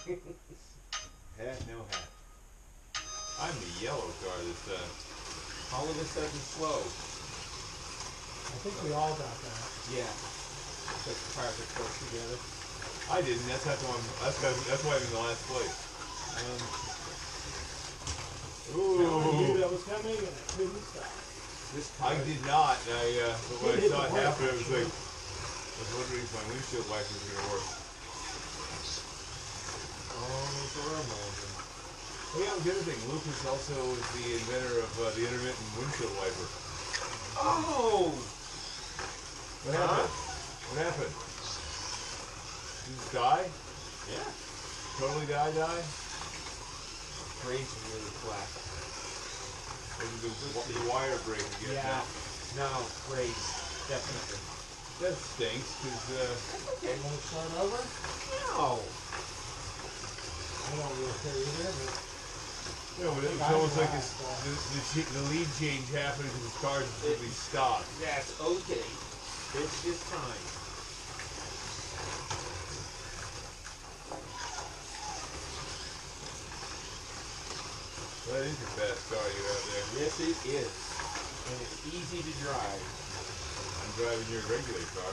Hat, no hat. I'm the yellow car this time. All of a sudden slow. I think we all got that. Yeah. Because the cars are close together. I didn't. That's not the one. That's why I'm in the last place. I knew that was coming and I couldn't stop. This car I did not. But when I saw it happen, I was like, I was wondering if my windshield wiper was going to work. Oh, it's a molding. Oh yeah, the other thing, Lucas also is the inventor of the intermittent windshield wiper. Oh! What happened? What happened? Did you just die? Yeah. Totally die? Brains are really flat. Or did the wire break again? Yeah. No, brains. Definitely. That stinks, because, Okay, want to start over? No. I don't really care either, but you know, it's almost like the lead change happened because his car just simply stopped. That's okay. It's just time. That is a fast car you have there. Yes, it is. And it's easy to drive. I'm driving your regular car.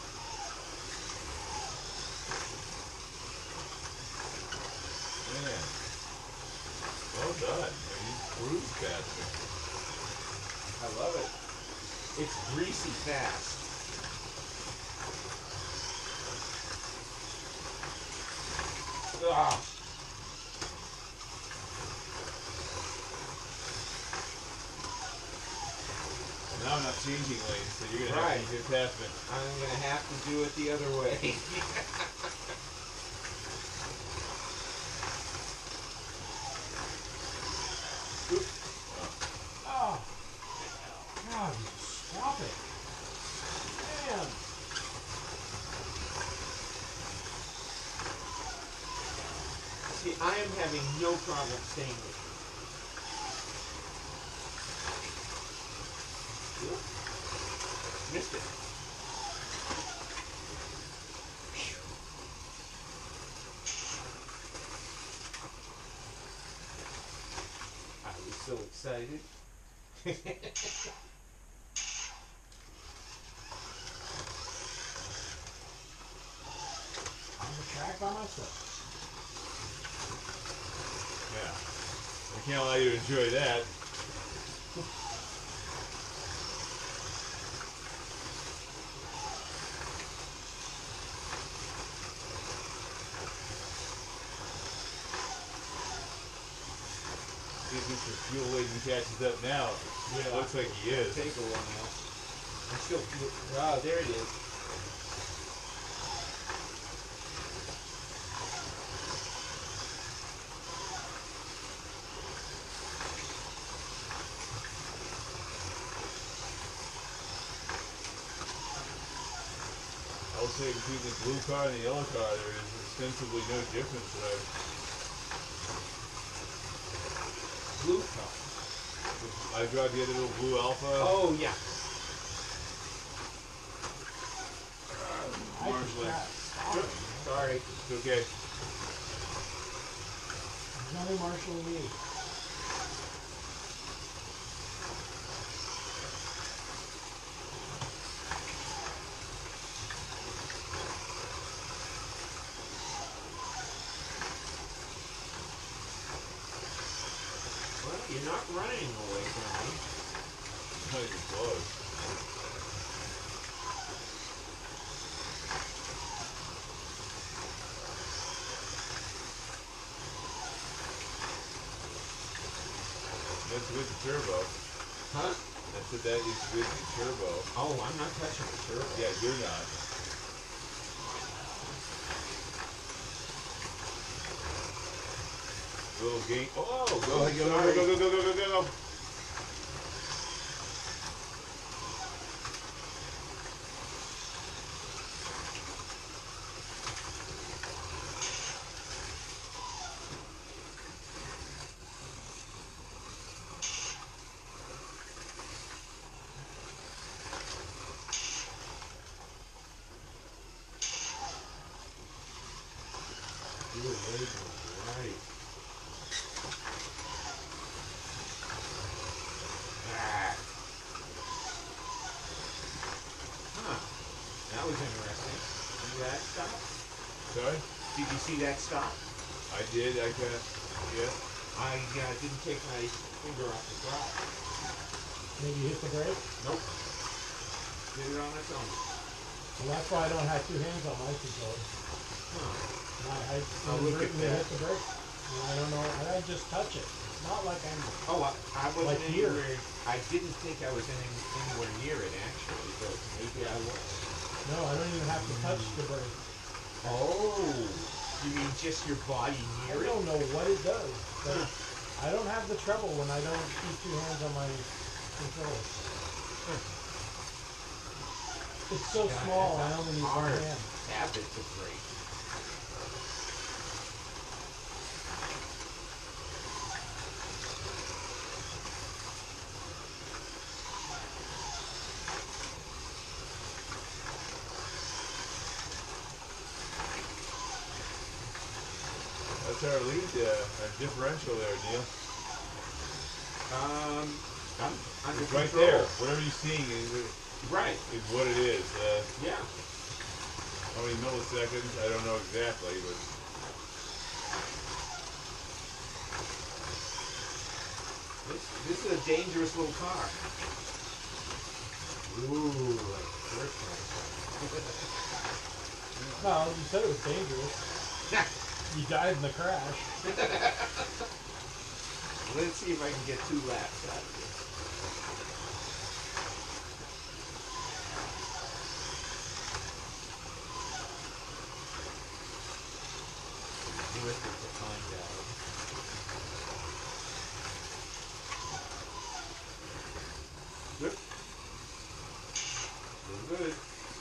Man. Well done. You cruise faster. I love it. It's greasy fast. Ah. Now I'm not changing lanes, so you're going to have to get past me. I'm going to have to do it the other way. oh, God, stop it. Man. See, I am having no problem staying with you. Missed it. I was so excited. On the track by myself. Yeah. I can't allow you to enjoy that. See if Mr. Fuel Laden catches up now. Yeah. It looks like he is. Take a while. I'm still. Ah, there it is. I would say between the blue car and the yellow car, there is ostensibly no difference. Blue car. I drive the other little blue Alpha. Oh, yeah. Marshalling. Sorry. It's okay. There's only Marshall and me. Well, you're not running away from me. Not even close. That's with the turbo. Huh? That's what that is with the turbo. Oh, I'm not touching the turbo. Yeah, you're not. Little game. Oh, go, go, go, go, go, go, go, go, go. Dual label, right. Ah. Huh. That was interesting. See that stop? Sorry? Did you see that stop? I did. I kind of. Yeah. I didn't take my finger off the throttle. Maybe you hit the brake? Nope. Did it on its own. Well, that's why I don't have two hands on my controller. Huh. I look at inadvertently that. hit the brake. And I don't know. And I just touch it. It's not like I'm. Oh, I wasn't Like here. anywhere. I didn't think I was anywhere near it actually, but maybe I was. No, I don't even have to touch the brake. Oh, you mean just your body I near it? don't know what it does. But I don't have the trouble when I don't keep two hands on my controller. It's so God, small, I that's only need hard one hand. habit to break. That's our lead, our differential there, Neil. I'm under It's right control. there. Whatever you're seeing Right. is what it is. Yeah. How many milliseconds? I don't know exactly, but This is a dangerous little car. Ooh, like first one. No, you said it was dangerous. You died in the crash. Let's see if I can get 2 laps out of this. Worth it to find out. Good. Doing good.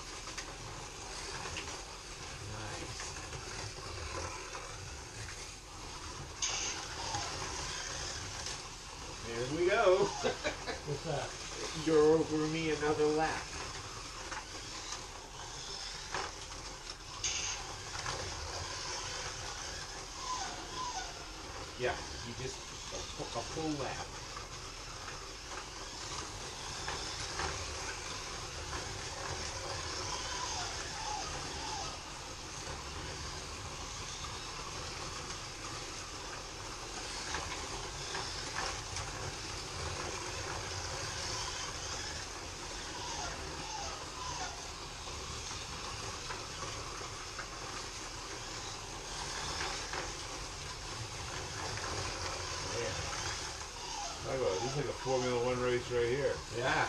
Nice. There we go. What's that? You're over me another lap. Yeah, you just a full lap. talk about it. This is like a Formula One race right here. Yeah.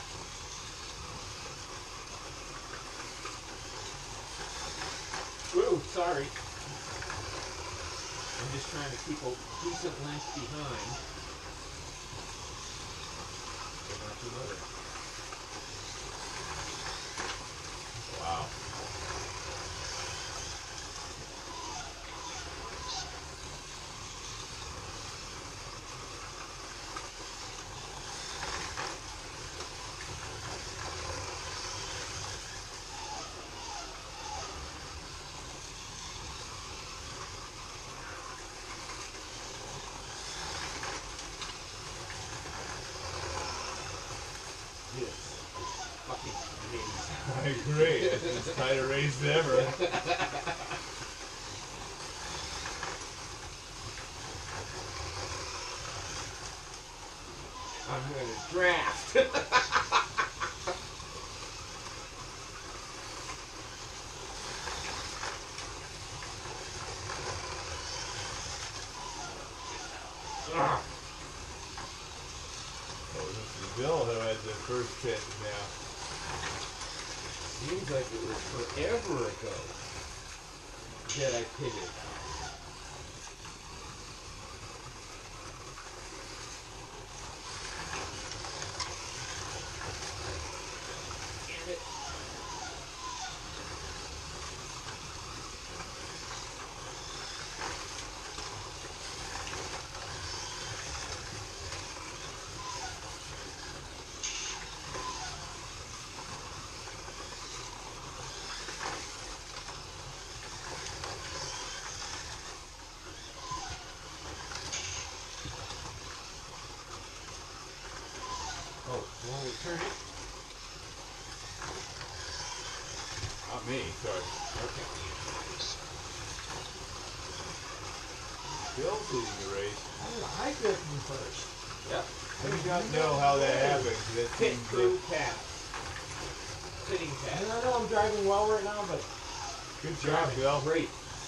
Whoa, sorry. I'm just trying to keep a decent length behind. But not too much. Wow. This is fucking amazing. I agree. It's as tight a race as ever. I'm gonna draft. Ah, Oh, this is Bill who had the first pit now. seems like it was forever ago that I pitted. Damn it. cars. Okay. Bill's leading the race. I did them first. Yep. I do not know how that happened. That Pit seems crew pass. Sitting And pass. I know I'm driving well right now, but good job, Bill. Great.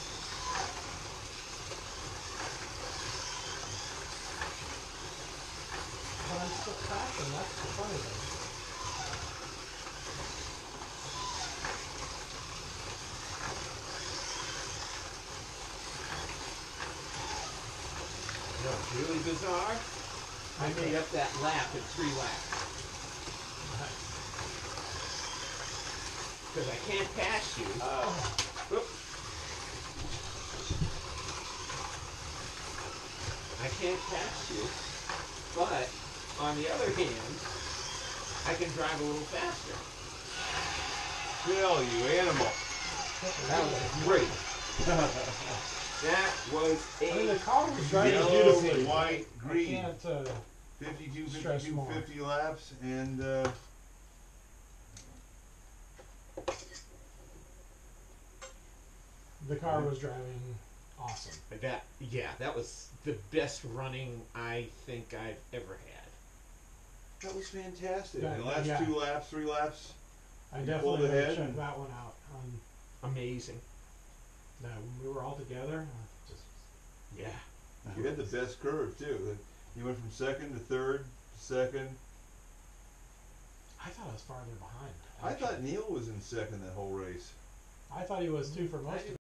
I'm still crashing. That's the funny thing. No, it's really bizarre. I made up that lap in 3 laps. Because I can't pass you. Whoop. I can't pass you. But, on the other hand, I can drive a little faster. Bill, you animal. That was great. That was I mean, the a car was driving Yellow, beautifully. white, I green. can't. 52, Stress 52, more. 50 laps, and The car was driving awesome. that was the best running I think I've ever had. that was fantastic. Yeah, the last yeah. 2 laps, 3 laps, I You definitely pulled gotta ahead check and- that one out. Amazing. When we were all together, just Yeah. you had the best curve too. You went from second to third to second. I thought I was farther behind. I actually. thought Neal was in second that whole race. I thought he was too for most of it.